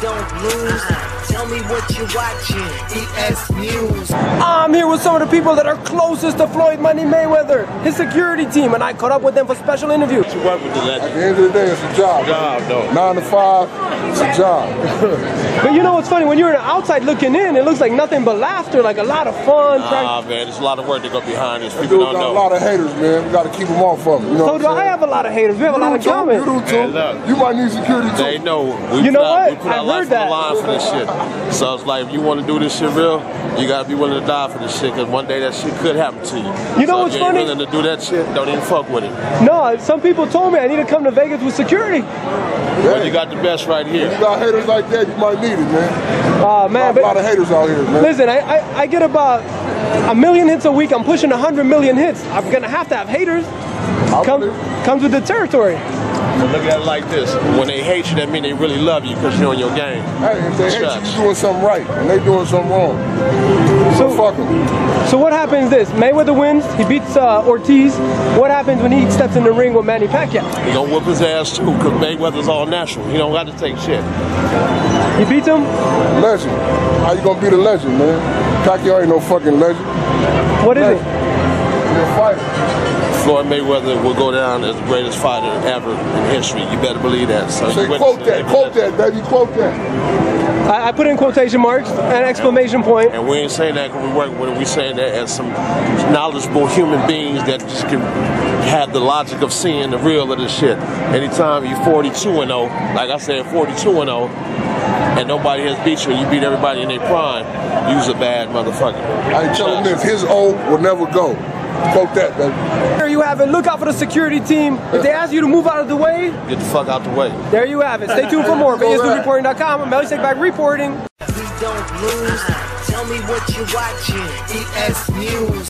don't lose. Tell me what you're watching. ESNEWS. I'm here with some of the people that are closest to Floyd Manny Mayweather, his security team, and I caught up with them for special interview. You work with the legend. At the end of the day, it's a job. Though. 9 to 5, it's a job. But you know what's funny? When you're outside looking in, it looks like nothing but laughter, like a lot of fun. Man, there's a lot of work to go behind this. That People dude don't got know. a lot of haters, man. We got to keep them off of him. You know So do I have a lot of haters. We have a lot of comments. You do too. Man, look. You might need security too. They know. You know what? We put I our life heard on the that. line for this shit. So it's like, if you want to do this shit real, you got to be willing to die for this shit, because one day that shit could happen to you. You know so what's if you ain't funny? willing to do that shit, don't even fuck with it. No, some people told me I need to come to Vegas with security. Well, you got the best right here. You got haters like that, you might need it, man. Man, A lot of haters out here, man. listen, I get about 1 million hits a week. I'm pushing 100 million hits. I'm gonna have to have haters. Comes with the territory. So look at it like this. When they hate you, that means they really love you because you're on your game. Hey, if they hate you, you're doing something right, and they doing something wrong. So fuck them. So what happens this? Mayweather wins, he beats Ortiz. What happens when he steps in the ring with Manny Pacquiao? He gonna whoop his ass too, because Mayweather's all natural. He don't got to take shit. He beats him? Legend. How you gonna beat a legend, man? Pacquiao ain't no fucking legend. What is Legend. He's a fighter. Floyd Mayweather will go down as the greatest fighter ever in history. You better believe that. So Say, quote that, baby, quote that. I put in quotation marks and exclamation point. And we ain't saying that because we work with it. We saying that as some knowledgeable human beings that just can have the logic of seeing the real of this shit. Anytime you're 42-0, like I said, 42-0, and nobody has beat you, and you beat everybody in their prime, you's a bad motherfucker. I tell him this, his O will never go. Quote that, baby. There you have it. Look out for the security team. If they ask you to move out of the way, Get the fuck out the way. there you have it. Stay tuned for more. ESNewsReporting.com. I'm Manny back reporting. We don't lose. Tell me what you're watching. ESNEWS.